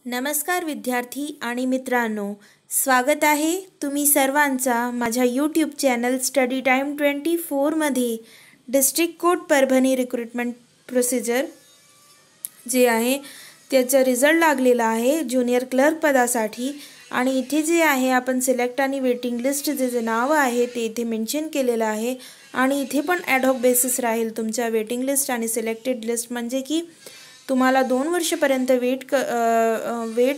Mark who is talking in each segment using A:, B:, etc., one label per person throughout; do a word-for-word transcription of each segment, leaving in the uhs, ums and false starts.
A: नमस्कार विद्यार्थी आणि मित्रांनो, स्वागत आहे तुम्ही सर्वांचा माझ्या YouTube channel study time twenty फोरमध्ये district court Parbhani recruitment procedure जे आहे त्याचा रिझल्ट लागलेला आहे ज्युनियर क्लर्क पदासाठी। आणि इथे जे आहे आपण सिलेक्ट आणि वेटिंग लिस्ट जे जे नाव आहे ते इथे मेन्शन केलेलं आहे। आणि इथे पण ॲडहॉक बेसिस राहील तुमच्या वेटिंग लिस्ट आणि सिलेक्टेड लिस्ट, म्हणजे की तुम्हाला दोन वर्षापर्यंत वेट क वेट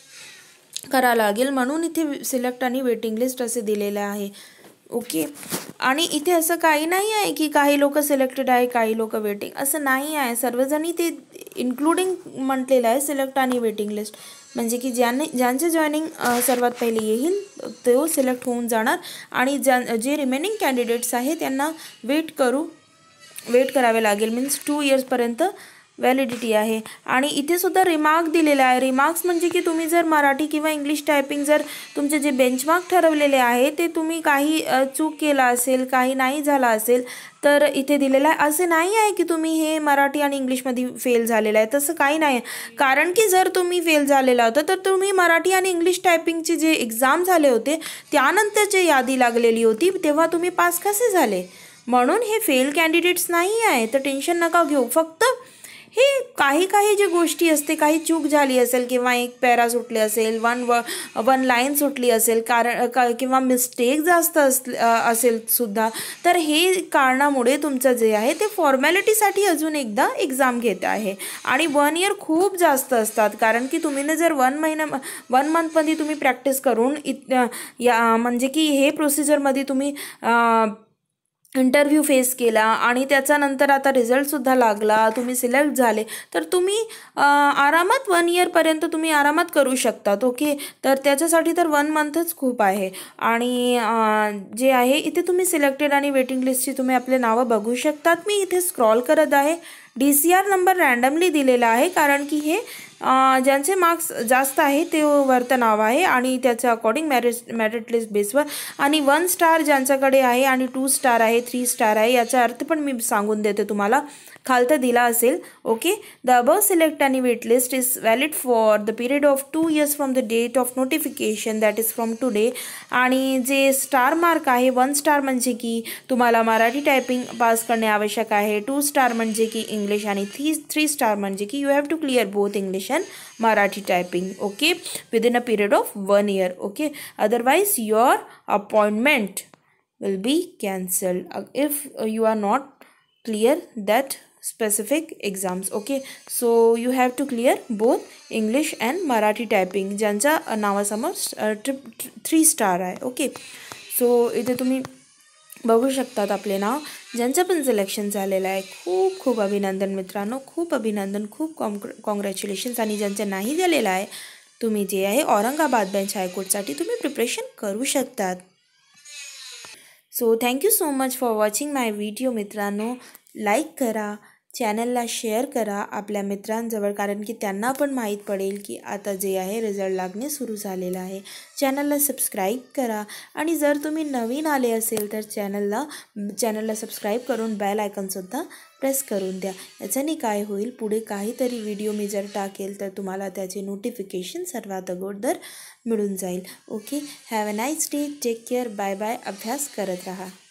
A: करा लागेल, म्हणून इथे सिलेक्ट आणि वेटिंग लिस्ट असे दिलेले आहे। ओके, आणि इथे असं काही नाही आहे की काही लोक सिलेक्टेड आहे काही लोक वेटिंग, असं नाही आहे। सर्वजणी ते इन्क्लुडिंग म्हटलेलं आहे सिलेक्ट आणि वेटिंग लिस्ट, म्हणजे की ज्याने ज्यांचे जॉईनिंग सर्वात पहिले येईल तो सिलेक्ट होऊन जाणार आणि ज्या जे रिमेनिंग कॅन्डिडेट्स आहे त्यांना वेट करू वेट करावे लागेल, मीन्स टू इयर्सपर्यंत व्हॅलिडिटी आहे। आणि इथे सुद्धा रिमार्क दिलेला आहे। रिमार्क्स म्हणजे की तुम्ही जर मराठी किंवा इंग्लिश टायपिंग जर तुमचे जे बेंचमार्क ठरवलेले आहे ते तुम्ही काही चूक केला असेल, काही नाही झाला असेल तर इथे दिलेलं आहे। असे नाही आहे की तुम्ही हे मराठी आणि इंग्लिशमध्ये फेल झालेलं आहे, तसं काही नाही आहे। कारण की जर तुम्ही फेल झालेला होता तर तुम्ही मराठी आणि इंग्लिश टायपिंगचे जे एक्झाम झाले होते त्यानंतर जे यादी लागलेली होती तेव्हा तुम्ही पास कसे झाले, म्हणून हे फेल कॅन्डिडेट्स नाही आहे, तर टेन्शन नका घेऊ। फक्त हे काही काही जे गोष्टी असते, काही चूक झाली असेल किंवा एक पॅरा सुटली असेल, वन व वन लाईन सुटली असेल कारण का किंवा मिस्टेक जास्त अस असेल सुद्धा, तर हे कारणामुळे तुमचं जे आहे ते फॉर्मॅलिटीसाठी अजून एकदा एक्झाम घेत आहे। आणि वन इयर खूप जास्त असतात, कारण की तुम्ही जर वन महिना वन मंथमध्ये तुम्ही प्रॅक्टिस करून इत या म्हणजे की हे प्रोसिजरमध्ये तुम्ही इंटरव्ह्यू फेस केला आणि त्याच्यानंतर आता रिझल्टसुद्धा लागला, तुम्ही सिलेक्ट झाले, तर तुम्ही आरामात वन इयरपर्यंत तुम्ही आरामात करू शकतात। ओके, तर त्याच्यासाठी तर वन मंथच खूप आहे। आणि जे आहे इथे तुम्ही सिलेक्टेड आणि वेटिंग लिस्टची तुम्ही आपले नावं बघू शकतात। मी इथे स्क्रॉल करत आहे, D C R number randomly दिलेला आहे, कारण की हे ज्यांचे मार्क्स जास्त आहे ते वरतं नाव आहे आणि त्याच्या अकॉर्डिंग मॅरिट मॅरिट लिस्ट बेसवर। आणि वन स्टार ज्यांच्याकडे आहे आणि टू स्टार आहे, थ्री स्टार आहे, याचा अर्थ पण मी सांगून देते तुम्हाला, खालतं दिला असेल। ओके, द अबव सिलेक्ट आणि wait list is valid for the period of two years from the date of notification that is from today. आणि जे स्टार मार्क आहे, वन स्टार म्हणजे की तुम्हाला मराठी टायपिंग पास करणे आवश्यक आहे, टू स्टार म्हणजे की इंग्लिश, आणि थ्री थ्री स्टार म्हणजे की you have to clear both English and Marathi typing, okay, within a period of one year, okay, otherwise your appointment will be cancelled if you are not clear that specific exams, okay, so you have to clear both English and Marathi typing ज्यांच्या नावासमोर three star आहे। Okay, so इथे तुम्ही बघू शकतात आपले नाव, ज्यांचं पण सिलेक्शन झालेलं आहे। खूप खूप अभिनंदन मित्रांनो, खूप अभिनंदन, खूप कॉन्ग्र कॉंग्रॅच्युलेशन्स। आणि ज्यांचं नाही झालेलं आहे तुम्ही जे आहे औरंगाबाद बेंच हायकोर्टसाठी तुम्ही प्रिपरेशन करू शकतात। So thank you so much for watching my video मित्रांनो। लाईक करा, चॅनलला शेअर करा आपल्या मित्रांजवळ, कारण की त्यांना पण माहीत पडेल की आता जे आहे रिझल्ट लागणे सुरू झालेलं आहे। चॅनलला सबस्क्राईब करा, आणि जर तुम्ही नवीन आले असेल तर चॅनलला चॅनलला सबस्क्राईब करून बेल आयकॉनसुद्धा प्रेस करून द्या। याच्याने काय होईल, पुढे काहीतरी व्हिडिओ मी जर टाकेल तर तुम्हाला त्याचे नोटिफिकेशन सर्वात अगोदर मिळून जाईल। Okay, have a nice day, take care, bye bye, अभ्यास करत राहा।